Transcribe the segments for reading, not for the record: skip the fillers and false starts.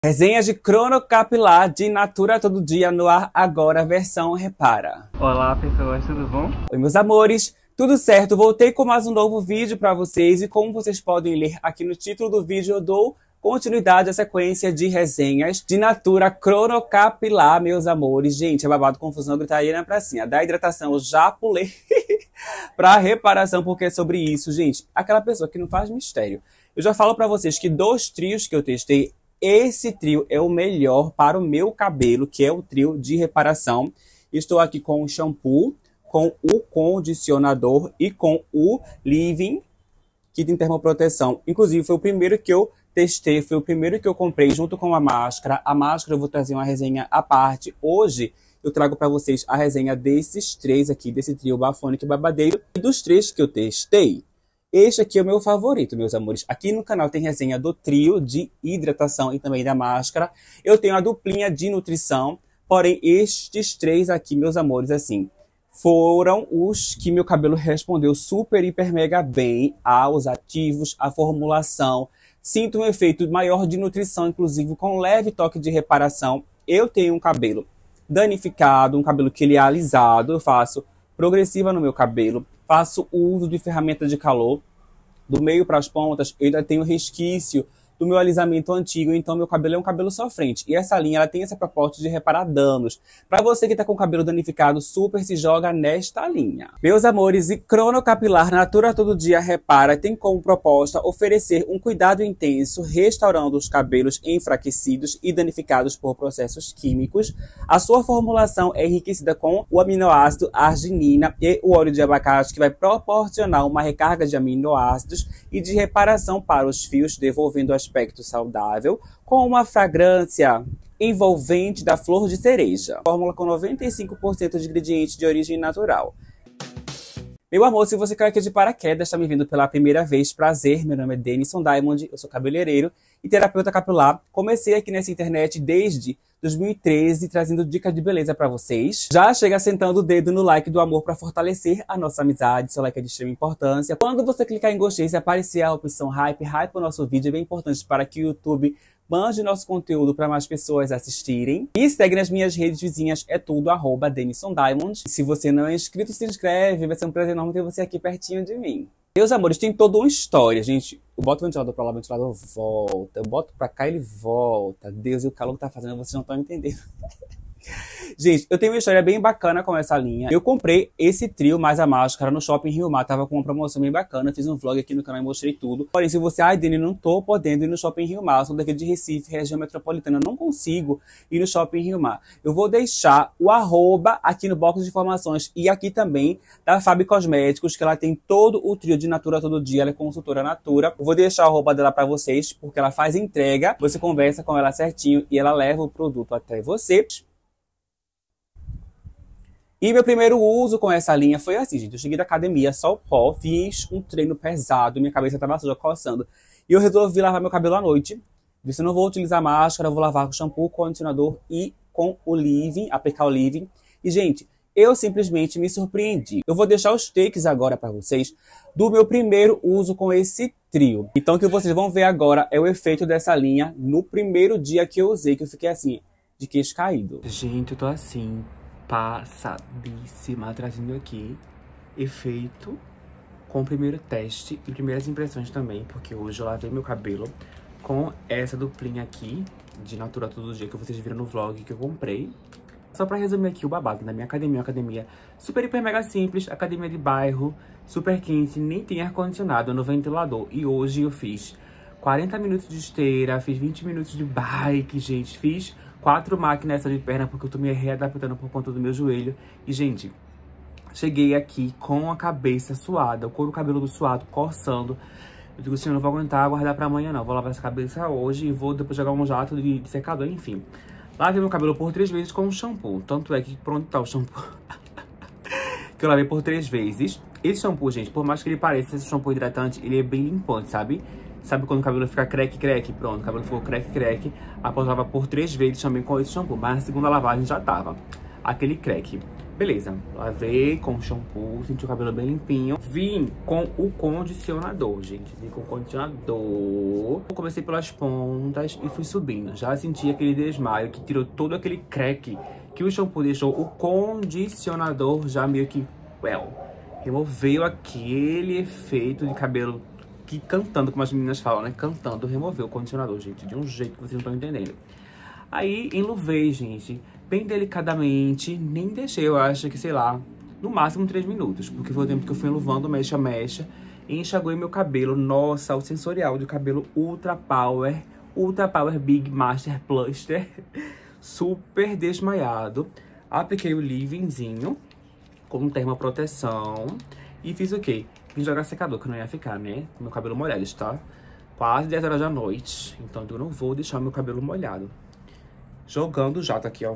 Resenha de cronocapilar de Natura Todo Dia no ar agora, versão Repara. Olá pessoas, tudo bom? Oi meus amores, tudo certo? Voltei com mais um novo vídeo para vocês e como vocês podem ler aqui no título do vídeo, eu dou continuidade à sequência de resenhas de Natura cronocapilar, meus amores. Gente, é babado, confusão, gritaria na pracinha. Da hidratação eu já pulei para reparação, porque é sobre isso, gente. Aquela pessoa que não faz mistério. Eu já falo para vocês que dos trios que eu testei, esse trio é o melhor para o meu cabelo, que é o trio de reparação. Estou aqui com o shampoo, com o condicionador e com o leave-in, que tem termoproteção. Inclusive, foi o primeiro que eu testei, foi o primeiro que eu comprei junto com a máscara. A máscara eu vou trazer uma resenha à parte. Hoje eu trago para vocês a resenha desses três aqui, desse trio bafônico e babadeiro. E dos três que eu testei, este aqui é o meu favorito, meus amores. Aqui no canal tem resenha do trio de hidratação e também da máscara. Eu tenho a duplinha de nutrição. Porém, estes três aqui, meus amores, assim, foram os que meu cabelo respondeu super, hiper, mega bem aos ativos, à formulação. Sinto um efeito maior de nutrição, inclusive com um leve toque de reparação. Eu tenho um cabelo danificado, um cabelo que ele é alisado. Eu faço progressiva no meu cabelo. Faço uso de ferramenta de calor, do meio para as pontas, eu ainda tenho resquício do meu alisamento antigo, então meu cabelo é um cabelo sofrente. E essa linha ela tem essa proposta de reparar danos. Para você que está com o cabelo danificado, super se joga nesta linha. Meus amores, e cronocapilar Natura Todo Dia Repara tem como proposta oferecer um cuidado intenso, restaurando os cabelos enfraquecidos e danificados por processos químicos. A sua formulação é enriquecida com o aminoácido arginina e o óleo de abacate, que vai proporcionar uma recarga de aminoácidos e de reparação para os fios, devolvendo aspecto saudável, com uma fragrância envolvente da flor de cereja. Fórmula com 95% de ingredientes de origem natural. Meu amor, se você caiu aqui de paraquedas, está me vendo pela primeira vez, prazer, meu nome é Denison Diamond, eu sou cabeleireiro e terapeuta capilar. Comecei aqui nessa internet desde 2013, trazendo dicas de beleza para vocês. Já chega sentando o dedo no like do amor para fortalecer a nossa amizade, seu like é de extrema importância. Quando você clicar em gostei, se aparecer a opção hype o nosso vídeo, é bem importante para que o YouTube mande nosso conteúdo para mais pessoas assistirem. E segue nas minhas redes vizinhas, é tudo @Denison Diamond. Se você não é inscrito, se inscreve, vai ser um prazer enorme ter você aqui pertinho de mim. Meus amores, tem toda uma história, gente. Eu boto o ventilador pra lá, o ventilador volta. Eu boto pra cá, ele volta. Deus, e o calor que tá fazendo, vocês não estão entendendo. Gente, eu tenho uma história bem bacana com essa linha. Eu comprei esse trio mais a máscara no Shopping Rio Mar. Tava com uma promoção bem bacana. Fiz um vlog aqui no canal e mostrei tudo. Porém, se você... Ai, Dani, não tô podendo ir no Shopping Rio Mar. Eu sou daqui de Recife, região metropolitana. Eu não consigo ir no Shopping Rio Mar. Eu vou deixar o @ aqui no box de informações. E aqui também da Fabi Cosméticos, que ela tem todo o trio de Natura Todo Dia. Ela é consultora Natura. Eu vou deixar o @ dela pra vocês, porque ela faz entrega. Você conversa com ela certinho e ela leva o produto até você. E meu primeiro uso com essa linha foi assim, gente. Eu cheguei da academia, só o pó, fiz um treino pesado, minha cabeça tava suja, coçando. E eu resolvi lavar meu cabelo à noite. Disse, eu não vou utilizar máscara, eu vou lavar com shampoo, condicionador e com o leave-in, aplicar o leave-in. E, gente, eu simplesmente me surpreendi. Eu vou deixar os takes agora pra vocês do meu primeiro uso com esse trio. Então, o que vocês vão ver agora é o efeito dessa linha no primeiro dia que eu usei, que eu fiquei assim, de queixo caído. Gente, eu tô assim, passadíssima, trazendo aqui efeito com o primeiro teste e primeiras impressões também, porque hoje eu lavei meu cabelo com essa duplinha aqui de Natura Todo Dia que vocês viram no vlog que eu comprei. Só pra resumir aqui o babado da minha academia, uma academia super, hiper, mega simples, academia de bairro, super quente, nem tem ar-condicionado no ventilador. E hoje eu fiz 40 minutos de esteira, fiz 20 minutos de bike, gente, fiz 4 máquinas de perna porque eu tô me readaptando por conta do meu joelho. E, gente, cheguei aqui com a cabeça suada, o couro cabeludo suado, coçando. Eu digo assim, eu não vou aguentar guardar pra amanhã não. Vou lavar essa cabeça hoje e vou depois jogar um jato de secador, enfim. Lavei meu cabelo por 3 vezes com um shampoo. Tanto é que pronto tá o shampoo que eu lavei por 3 vezes. Esse shampoo, gente, por mais que ele pareça esse shampoo hidratante, ele é bem limpante, sabe? Sabe quando o cabelo fica creque? Pronto, o cabelo ficou creque. Após lavar por 3 vezes também com esse shampoo. Mas na segunda lavagem já tava aquele creque. Beleza, lavei com o shampoo, senti o cabelo bem limpinho. Vim com o condicionador, gente. Vim com o condicionador. Eu comecei pelas pontas e fui subindo. Já senti aquele desmaio que tirou todo aquele crack que o shampoo deixou. O condicionador já meio que, removeu aquele efeito de cabelo que cantando, como as meninas falam, né? Cantando, removeu o condicionador, gente, de um jeito que vocês não estão entendendo. Aí, enluvei, gente, bem delicadamente, nem deixei, eu acho que, sei lá, no máximo 3 minutos, porque foi o tempo que eu fui enluvando mecha a mecha e enxaguei meu cabelo. Nossa, o sensorial de cabelo Ultra Power Big Master Pluster, super desmaiado. Apliquei o leave-inzinho com termoproteção e fiz o quê? Vim jogar secador, que não ia ficar, né? Com meu cabelo molhado, está quase 10 horas da noite, então eu não vou deixar meu cabelo molhado. Jogando o jato aqui, ó.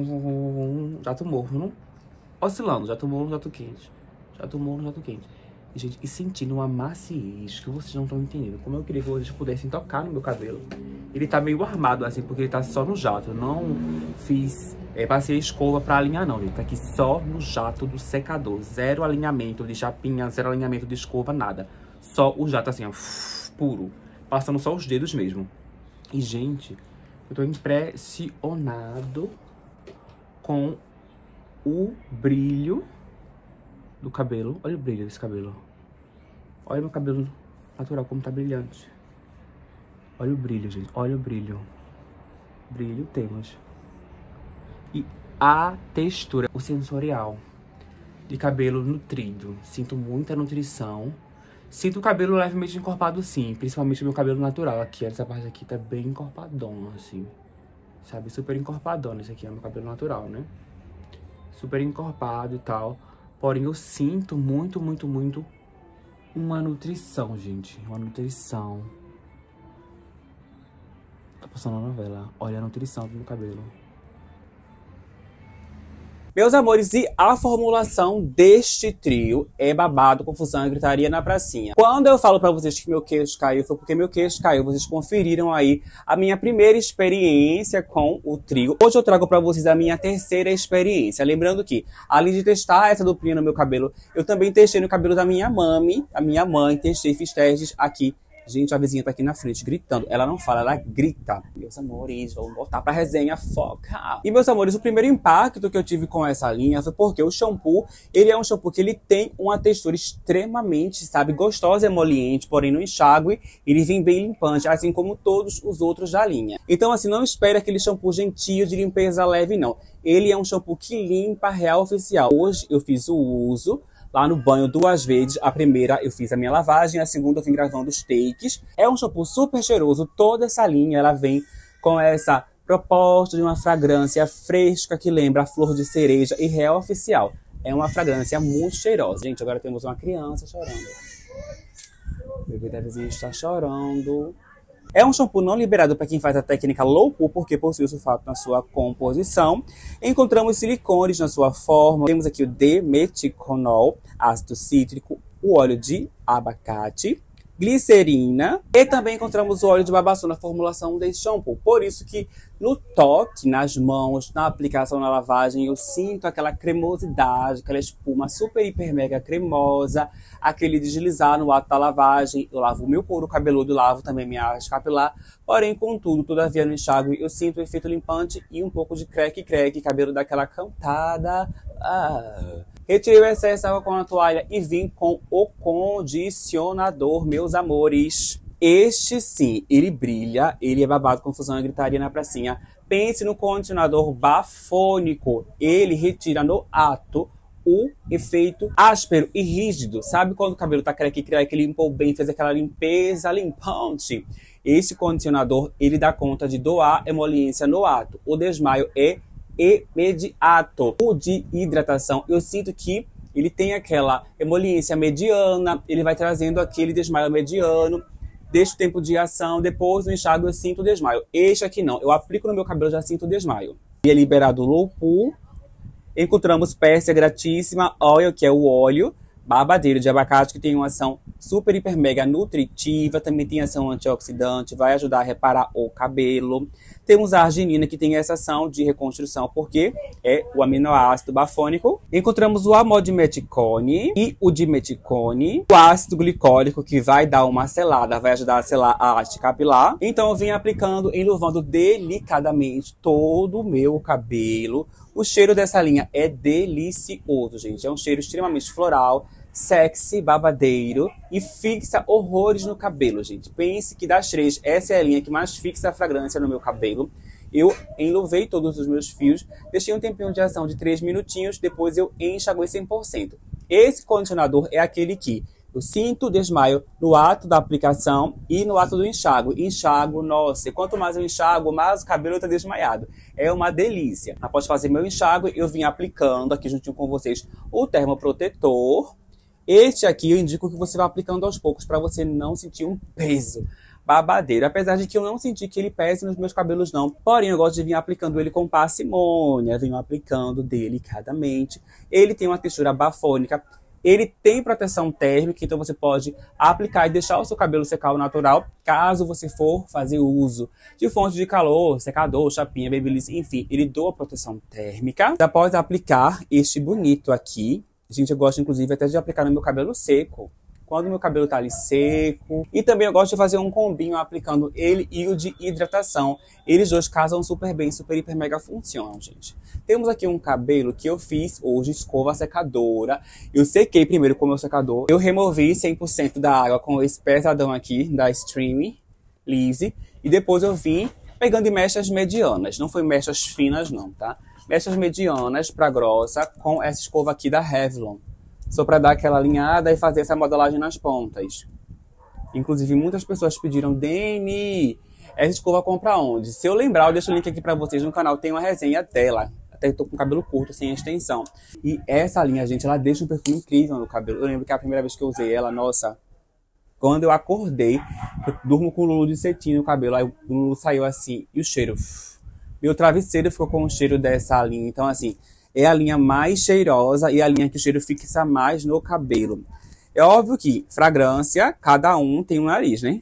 Jato morno. Oscilando. Jato morno, jato quente. Jato morno, jato quente. E, gente, e sentindo uma maciez que vocês não estão entendendo. Como eu queria que vocês pudessem tocar no meu cabelo. Ele tá meio armado, assim, porque ele tá só no jato. Eu não fiz... passei a escova pra alinhar, não, gente. Tá aqui só no jato do secador. Zero alinhamento de chapinha, zero alinhamento de escova, nada. Só o jato, assim, ó. Puro. Passando só os dedos mesmo. E, gente... eu tô impressionado com o brilho do cabelo. Olha o brilho desse cabelo. Olha meu cabelo natural, como tá brilhante. Olha o brilho, gente. Olha o brilho. Brilho temos. E a textura, o sensorial de cabelo nutrido. Sinto muita nutrição. Sinto o cabelo levemente encorpado, sim. Principalmente o meu cabelo natural aqui. Essa parte aqui tá bem encorpadona, assim. Sabe? Super encorpadona. Esse aqui é meu cabelo natural, né? Super encorpado e tal. Porém, eu sinto muito, muito, muito uma nutrição, gente. Uma nutrição. Tá passando a novela. Olha a nutrição do meu cabelo. Meus amores, e a formulação deste trio é babado, confusão e gritaria na pracinha. Quando eu falo pra vocês que meu queixo caiu, foi porque meu queixo caiu. Vocês conferiram aí a minha primeira experiência com o trio. Hoje eu trago pra vocês a minha terceira experiência. Lembrando que, além de testar essa duplinha no meu cabelo, eu também testei no cabelo da minha mami, a minha mãe. Testei, fiz testes aqui. Gente, a vizinha tá aqui na frente gritando. Ela não fala, ela grita. Meus amores, vamos voltar pra resenha, foca. E, meus amores, o primeiro impacto que eu tive com essa linha foi porque o shampoo, ele é um shampoo que ele tem uma textura extremamente, sabe, gostosa e emoliente, porém no enxágue ele vem bem limpante, assim como todos os outros da linha. Então, assim, não espere aquele shampoo gentil de limpeza leve, não. Ele é um shampoo que limpa real oficial. Hoje eu fiz o uso lá no banho 2 vezes. A primeira eu fiz a minha lavagem, a segunda eu vim gravando os takes. É um shampoo super cheiroso. Toda essa linha ela vem com essa proposta de uma fragrância fresca que lembra a flor de cereja e real oficial. É uma fragrância muito cheirosa. Gente, agora temos uma criança chorando. O bebê da vizinha está chorando. É um shampoo não liberado para quem faz a técnica low pool, porque possui o sulfato na sua composição. Encontramos silicones na sua forma. Temos aqui o D-meticonol, ácido cítrico, o óleo de abacate, glicerina e também encontramos o óleo de babaçu na formulação desse shampoo. Por isso que no toque, nas mãos, na aplicação, na lavagem, eu sinto aquela cremosidade, aquela espuma super, hiper, mega cremosa, aquele deslizar no ato da lavagem. Eu lavo o meu couro cabeludo, lavo também minha haste capilar, porém, contudo, todavia no enxágue, eu sinto o efeito limpante e um pouco de crack, cabelo daquela cantada. Retirei o excesso de água com a toalha e vim com o condicionador, meus amores. Este sim, ele brilha, ele é babado, confusão e gritaria na pracinha. Pense no condicionador bafônico. Ele retira no ato o efeito áspero e rígido. Sabe quando o cabelo tá craque, limpou bem, fez aquela limpeza limpante? Esse condicionador, ele dá conta de doar emoliência no ato. O desmaio é imediato. O de hidratação, eu sinto que ele tem aquela emoliência mediana, ele vai trazendo aquele desmaio mediano, deixa o tempo de ação, depois no enxágue eu sinto o desmaio. Este aqui não, eu aplico no meu cabelo, já sinto o desmaio. E é liberado low pool. Encontramos Pérsia Gratíssima Oil, que é o óleo babadeiro de abacate, que tem uma ação super, hiper, mega nutritiva, também tem ação antioxidante, vai ajudar a reparar o cabelo. Temos a arginina, que tem essa ação de reconstrução, porque é o aminoácido bafônico. Encontramos o amodimeticone e o dimeticone. O ácido glicólico, que vai dar uma selada, vai ajudar a selar a haste capilar. Então eu vim aplicando, enluvando delicadamente todo o meu cabelo. O cheiro dessa linha é delicioso, gente. É um cheiro extremamente floral, sexy, babadeiro e fixa horrores no cabelo, gente. Pense que das três, essa é a linha que mais fixa a fragrância no meu cabelo. Eu enluvei todos os meus fios, deixei um tempinho de ação de 3 minutinhos, depois eu enxaguei 100%. Esse condicionador é aquele que eu sinto desmaio no ato da aplicação e no ato do enxágue. Enxago, nossa, e quanto mais eu enxago, mais o cabelo está desmaiado. É uma delícia. Após fazer meu enxágue, eu vim aplicando aqui juntinho com vocês o termoprotetor. Este aqui eu indico que você vá aplicando aos poucos para você não sentir um peso babadeiro. Apesar de que eu não senti que ele pese nos meus cabelos não. Porém, eu gosto de vir aplicando ele com parcimônia. Venho aplicando delicadamente. Ele tem uma textura bafônica. Ele tem proteção térmica, então você pode aplicar e deixar o seu cabelo secar ao natural, caso você for fazer uso de fonte de calor, secador, chapinha, babyliss, enfim, ele doa proteção térmica. Após aplicar este bonito aqui, gente, eu gosto inclusive até de aplicar no meu cabelo seco, quando o meu cabelo tá ali seco. E também eu gosto de fazer um combinho aplicando ele e o de hidratação. Eles dois casam super bem, super, hiper, mega funcionam, gente. Temos aqui um cabelo que eu fiz hoje, escova secadora. Eu sequei primeiro com o meu secador. Eu removi 100% da água com esse pesadão aqui da Stream Lise. E depois eu vim pegando em mechas medianas. Não foi mechas finas não, tá? Mechas medianas pra grossa com essa escova aqui da Revlon. Só para dar aquela alinhada e fazer essa modelagem nas pontas. Inclusive, muitas pessoas pediram, Dani, essa escova compra onde? Se eu lembrar, eu deixo o link aqui para vocês no canal. Tem uma resenha dela. Até tô com o cabelo curto, sem extensão. E essa linha, gente, ela deixa um perfume incrível no cabelo. Eu lembro que a primeira vez que eu usei ela, nossa, quando eu acordei, eu durmo com o Lulu de cetim no cabelo. Aí o Lulu saiu assim, e o cheiro... Meu travesseiro ficou com o cheiro dessa linha. Então, assim... É a linha mais cheirosa e a linha que o cheiro fixa mais no cabelo. É óbvio que fragrância, cada um tem um nariz, né?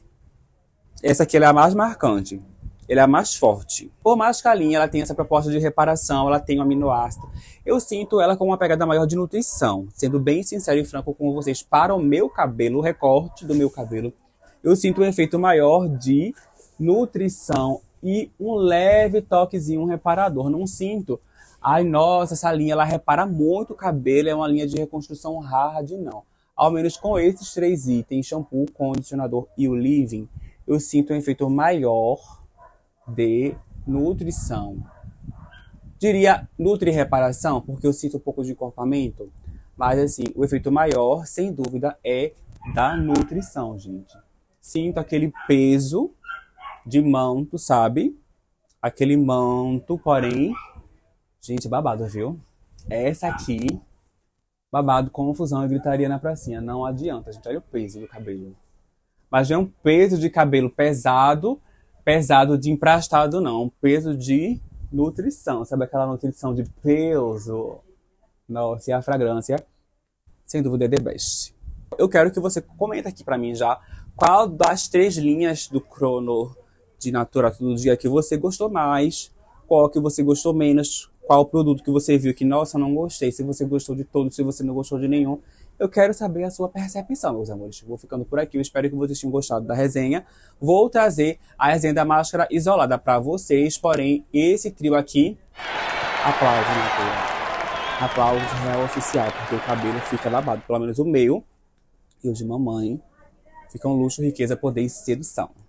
Essa aqui ela é a mais marcante. Ela é a mais forte. Por mais que a linha ela tenha essa proposta de reparação, ela tem um aminoácido. Eu sinto ela com uma pegada maior de nutrição. Sendo bem sincero e franco com vocês, para o meu cabelo, o recorte do meu cabelo, eu sinto um efeito maior de nutrição e um leve toquezinho reparador. Não sinto... Ai, nossa, essa linha, ela repara muito o cabelo, é uma linha de reconstrução hard, não. Ao menos com esses 3 itens, shampoo, condicionador e o leave-in, eu sinto um efeito maior de nutrição. Diria nutri-reparação, porque eu sinto um pouco de encorpamento, mas assim, o efeito maior, sem dúvida, é da nutrição, gente. Sinto aquele peso de manto, sabe? Aquele manto, porém... Gente, babado, viu? Essa aqui, babado, confusão e gritaria na pracinha. Não adianta, gente. Olha o peso do cabelo. Mas não é um peso de cabelo pesado, pesado de emprestado, não. Um peso de nutrição. Sabe aquela nutrição de peso? Nossa, e a fragrância, sem dúvida, é the best. Eu quero que você comente aqui pra mim já qual das 3 linhas do Crono de Natura Todo Dia que você gostou mais, qual que você gostou menos, qual o produto que você viu que, nossa, não gostei, se você gostou de todos, se você não gostou de nenhum. Eu quero saber a sua percepção, meus amores. Vou ficando por aqui, eu espero que vocês tenham gostado da resenha. Vou trazer a resenha da máscara isolada para vocês, porém, esse trio aqui, aplausos, Natura. Aplausos real oficial, porque o cabelo fica babado, pelo menos o meu e o de mamãe. Fica um luxo, riqueza, poder e sedução.